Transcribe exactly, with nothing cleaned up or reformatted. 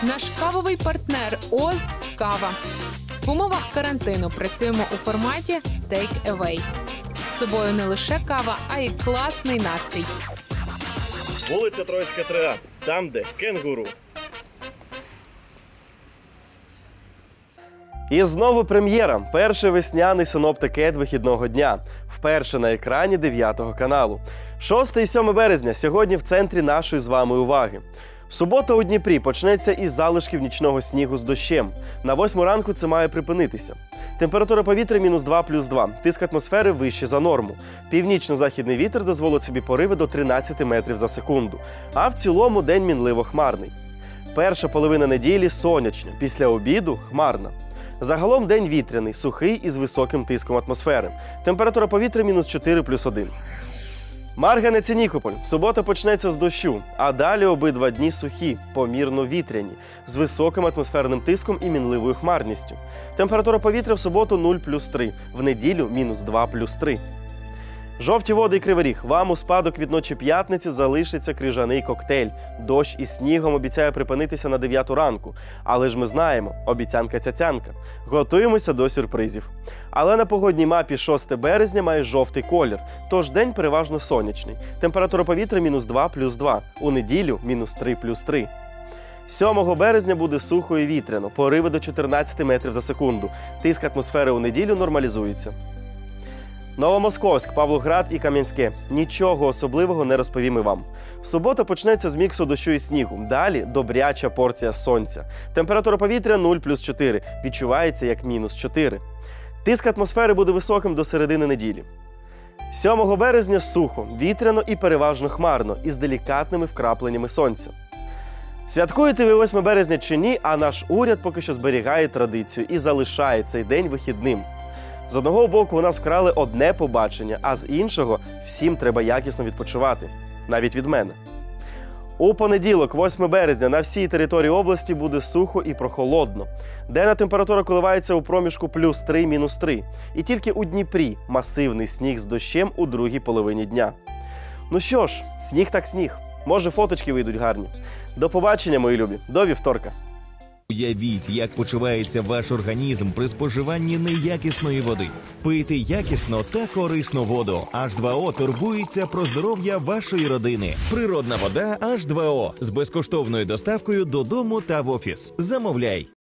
Наш кавовий партнер ОЗ «Кава». В умовах карантину працюємо у форматі «Take Away». З собою не лише кава, а й класний настрій. Вулиця Троїцька, три А. Там, де кенгуру. І знову прем'єра. Перший весняний синоптик вихідного дня. Вперше на екрані дев'ятого каналу. шосте і сьоме березня сьогодні в центрі нашої з вами уваги. Субота у Дніпрі почнеться із залишків нічного снігу з дощем. На восьму ранку це має припинитися. Температура повітря – мінус два плюс два. Тиск атмосфери вищий за норму. Північно-західний вітер дозволить собі пориви до тринадцяти метрів за секунду. А в цілому день мінливо хмарний. Перша половина неділі сонячна, після обіду – хмарна. Загалом день вітряний, сухий і з високим тиском атмосфери. Температура повітря – мінус чотири плюс один. Марганець і Нікополь. Субота почнеться з дощу, а далі обидва дні сухі, помірно вітряні, з високим атмосферним тиском і мінливою хмарністю. Температура повітря в суботу нуль плюс три, в неділю – мінус два плюс три. Жовті води і Кривий Ріг. Вам у спадок від ночі п'ятниці залишиться крижаний коктейль. Дощ із снігом обіцяє припинитися на дев'яту ранку. Але ж ми знаємо, обіцянка-цяцянка. Готуємося до сюрпризів. Але на погодній мапі шосте березня має жовтий колір, тож день переважно сонячний. Температура повітря – мінус два плюс два, у неділю – мінус три плюс три. сьомого березня буде сухо і вітряно, пориви до чотирнадцяти метрів за секунду. Тиск атмосфери у неділю нормалізується. Новомосковськ, Павлоград і Кам'янське. Нічого особливого не розповім і вам. Субота почнеться з міксу дощу і снігу. Далі добряча порція сонця. Температура повітря нуль плюс чотири. Відчувається як мінус чотири. Тиск атмосфери буде високим до середини неділі. сьомого березня сухо, вітряно і переважно хмарно, із делікатними вкрапленнями сонця. Святкуєте ви восьме березня чи ні, а наш уряд поки що зберігає традицію і залишає цей день вихідним. З одного боку у нас вкрали одне побачення, а з іншого всім треба якісно відпочивати. Навіть від мене. У понеділок, восьме березня, на всій території області буде сухо і прохолодно. Денна температура коливається у проміжку плюс три – мінус три. І тільки у Дніпрі масивний сніг з дощем у другій половині дня. Ну що ж, сніг так сніг. Може, фоточки вийдуть гарні. До побачення, мої любі. До вівторка. Уявіть, як почувається ваш організм при споживанні неякісної води. Пийте якісно та корисну воду. аш два о турбується про здоров'я вашої родини. Природна вода аш два о з безкоштовною доставкою додому та в офіс. Замовляй!